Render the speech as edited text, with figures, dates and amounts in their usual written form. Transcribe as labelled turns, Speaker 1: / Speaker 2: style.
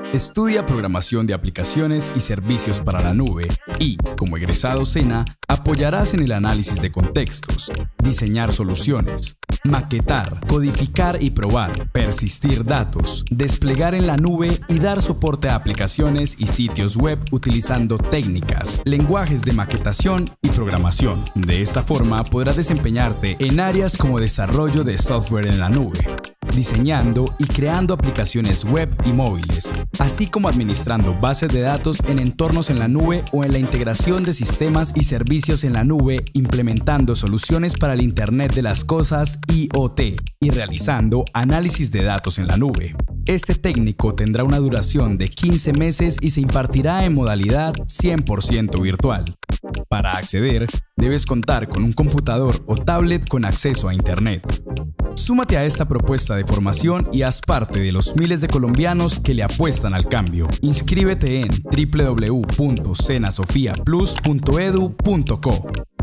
Speaker 1: Estudia programación de aplicaciones y servicios para la nube y, como egresado SENA, apoyarás en el análisis de contextos, diseñar soluciones, maquetar, codificar y probar, persistir datos, desplegar en la nube y dar soporte a aplicaciones y sitios web utilizando técnicas, lenguajes de maquetación y programación. De esta forma podrás desempeñarte en áreas como desarrollo de software en la nube, diseñando y creando aplicaciones web y móviles, así como administrando bases de datos en entornos en la nube o en la integración de sistemas y servicios en la nube, implementando soluciones para el Internet de las Cosas IoT y realizando análisis de datos en la nube. Este técnico tendrá una duración de 15 meses y se impartirá en modalidad 100% virtual. Para acceder, debes contar con un computador o tablet con acceso a Internet. Súmate a esta propuesta de formación y haz parte de los miles de colombianos que le apuestan al cambio. Inscríbete en www.senasofiaplus.edu.co.